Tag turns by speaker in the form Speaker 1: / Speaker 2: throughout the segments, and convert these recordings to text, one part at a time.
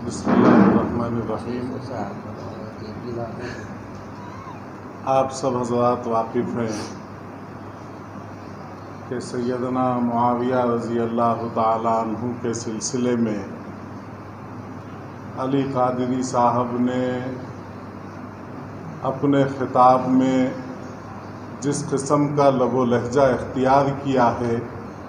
Speaker 1: बिस्मिल्लाहिर्रहमानिर्रहीम। आप सब हज़रात वाकिफ़ हैं कि सैयदना मुआविया रज़ी अल्लाह ताला अन्हु के सिलसिले में अली क़ादरी साहब ने अपने ख़िताब में जिस किस्म का लबो लहजा इख्तियार किया है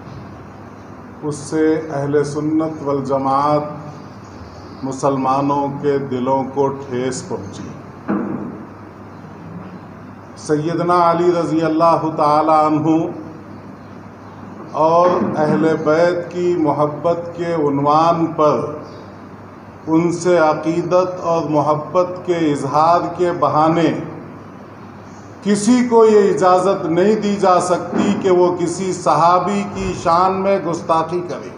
Speaker 1: उससे अहले सुन्नत वल जमात मुसलमानों के दिलों को ठेस पहुँची। सैयदना अली रज़ी अल्लाह ताला अन्हु और अहले बैत की मोहब्बत के उन्वान पर उनसे अक़ीदत और मोहब्बत के इजहार के बहाने किसी को ये इजाज़त नहीं दी जा सकती कि वो किसी सहाबी की शान में गुस्ताखी करे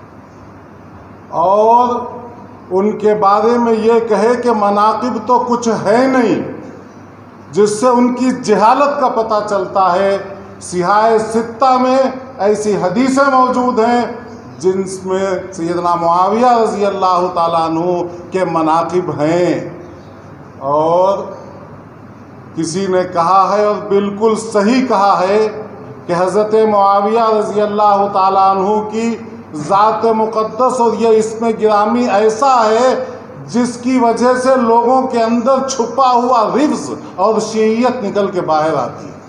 Speaker 1: और उनके बारे में ये कहे कि मनाक़िब तो कुछ है नहीं, जिससे उनकी जहालत का पता चलता है। सिहाए सित्ता में ऐसी हदीसें मौजूद हैं जिनमें सैयदना मुआविया रज़ी अल्लाह ताला अन्हु के मनाक़िब हैं। और किसी ने कहा है और बिल्कुल सही कहा है कि हज़रत मुआविया रज़ी अल्लाह ताला अन्हु की ज़ात मुक़द्दस और ये इसमें गिरामी ऐसा है जिसकी वजह से लोगों के अंदर छुपा हुआ रिव्ज़ और शीयत निकल के बाहर आती है।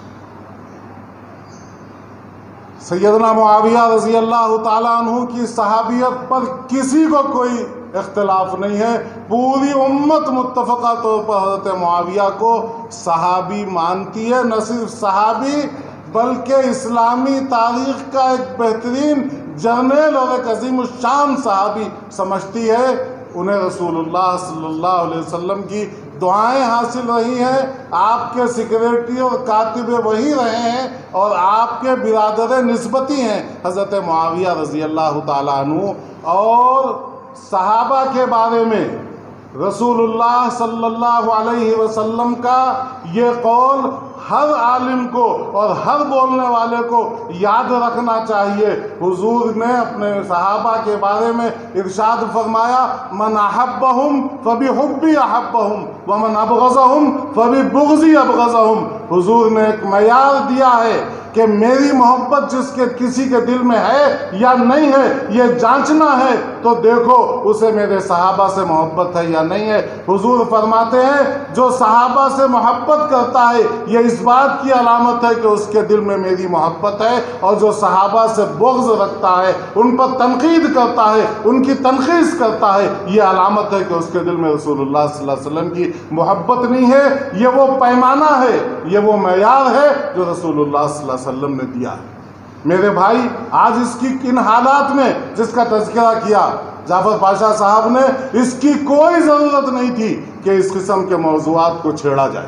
Speaker 1: सैयदना मुआविया रज़ी अल्लाह ताला अन्हु की सहाबियत पर किसी को कोई इख्तिलाफ नहीं है। पूरी उम्मत मुत्तफ़क़ा तौर पर हज़रत मुआविया को सहाबी मानती है। न सिर्फ सहाबी बल्कि इस्लामी तारीख़ का एक बेहतरीन जर्नल और एक अज़ीम शान सहाबी समझती है। उन्हें रसूलुल्लाह सल्लल्लाहु अलैहि वसल्लम की दुआएं हासिल रही हैं, आपके सेक्रेटरी और कातिब वही रहे हैं और आपके बिरादर निस्बती हैं हज़रत मुआविया रज़ी अल्लाह ताला अन्हु। और सहाबा के बारे में रसूलुल्लाह सल्लल्लाहु अलैहि वसल्लम का ये कौल हर आलिम को और हर बोलने वाले को याद रखना चाहिए। हुजूर ने अपने सहाबा के बारे में इरशाद फरमाया, मन अहब्बहुम फबिहुब्बी अहब्बहुम व मन अबग़ज़हुम फबिबुग़ज़ी अबग़ज़हुम। हुजूर ने एक मयार दिया है कि मेरी मोहब्बत जिसके किसी के दिल में है या नहीं है ये जांचना है तो देखो उसे मेरे सहाबा से मोहब्बत है या नहीं है। हुजूर फरमाते हैं जो सहाबा से मोहब्बत करता है ये इस बात की अलामत है कि उसके दिल में मेरी मोहब्बत है, और जो सहाबा से बुग़्ज़ रखता है, उन पर तनक़ीद करता है, उनकी तनख़ीस करता है, ये अलामत है कि उसके दिल में रसूलुल्लाह सल्लल्लाहु अलैहि वसल्लम की मोहब्बत नहीं है। ये वो पैमाना है, ये वो मयार है जो रसूलुल्लाह सल्लल्लाहु अलैहि वसल्लम ने दिया है। मेरे भाई, आज इसकी किन हालात में जिसका तज़किरा किया जाफ़र पाशा साहब ने, इसकी कोई ज़रूरत नहीं थी कि इस किस्म के मौज़ूआत को छेड़ा जाए।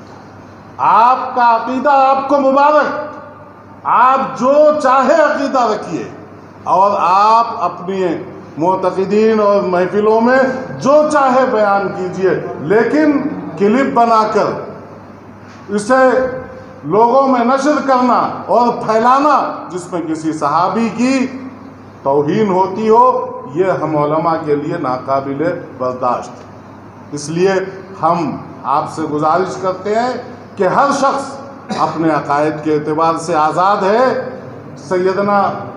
Speaker 1: आपका अक़ीदा आपको मुबारक, आप जो चाहे अक़ीदा रखिए और आप अपने मुअतक़िदीन और महफ़िलों में जो चाहे बयान कीजिए, लेकिन क्लिप बनाकर इसे लोगों में नशर करना और फैलाना जिसमें किसी सहाबी की तौहीन होती हो, ये हम उलमा के लिए नाकाबिले बर्दाश्त। इसलिए हम आपसे गुजारिश करते हैं कि हर शख्स अपने अकायद के एतबार से आज़ाद है। सैयदना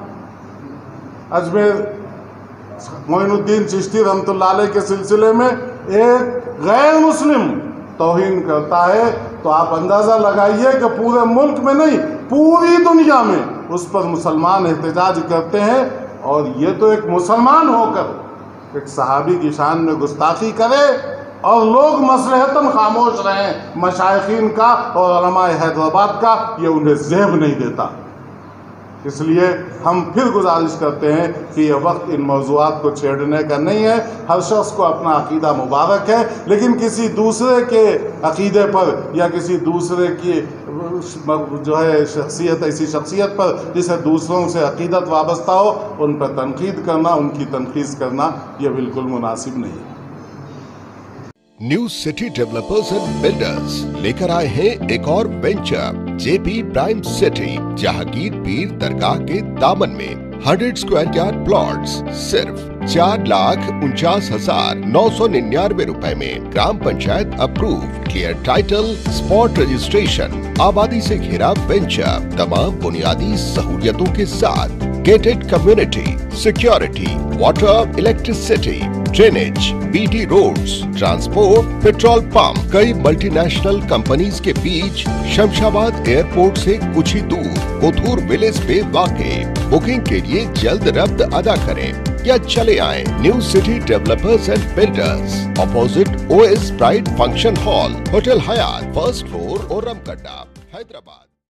Speaker 1: अजमेर मोइनुद्दीन चिश्ती रहमतुल्लाह अलैह के सिलसिले में एक गैर मुस्लिम तौहीन करता है तो आप अंदाज़ा लगाइए कि पूरे मुल्क में नहीं पूरी दुनिया में उस पर मुसलमान एहतजाज करते हैं। और ये तो एक मुसलमान होकर एक सहाबी की शान में गुस्ताखी करे और लोग मसलहतन खामोश रहें। मशाइखीन का और उलमाए हैदराबाद का ये उन्हें ज़ेब नहीं देता। इसलिए हम फिर गुजारिश करते हैं कि यह वक्त इन मौज़ूआत को छेड़ने का नहीं है। हर शख्स को अपना अक़ीदा मुबारक है, लेकिन किसी दूसरे के अक़ीदे पर या किसी दूसरे की जो है शख्सियत, ऐसी शख्सियत पर जिसे दूसरों से अक़ीदत वाबस्ता हो, उन पर तनक़ीद करना, उनकी तनख़ीस करना ये बिल्कुल मुनासिब नहीं है।
Speaker 2: New city developers and builders लेकर आए हैं एक और venture, JP prime city, Jahangir Pir Dargah के दामन में 100 स्क्वायर यार्ड प्लॉट्स सिर्फ 4,49,999 रुपए में। Gram panchayat approve, clear title, spot registration, आबादी से घिरा वेंचर, तमाम बुनियादी सहूलियतों के साथ, gated community, security, water, electricity, drainage, BT roads, transport, petrol pump, कई मल्टीनेशनल कंपनीज के बीच, शमशाबाद एयरपोर्ट से कुछ ही दूर, कोथूर विलेज पे वाक़े। बुकिंग के लिए जल्द रब्त अदा करें या चले आएं new city developers and builders, opposite OS pride function hall, hotel Hyatt, first floor, औरमकड्डा, हैदराबाद।